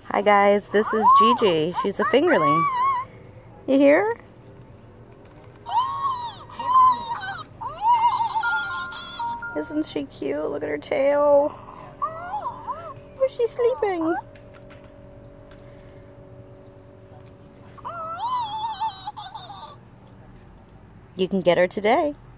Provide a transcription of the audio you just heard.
Hi guys, this is Gigi. She's a fingerling. You hear her? Isn't she cute? Look at her tail. Where's she sleeping? You can get her today.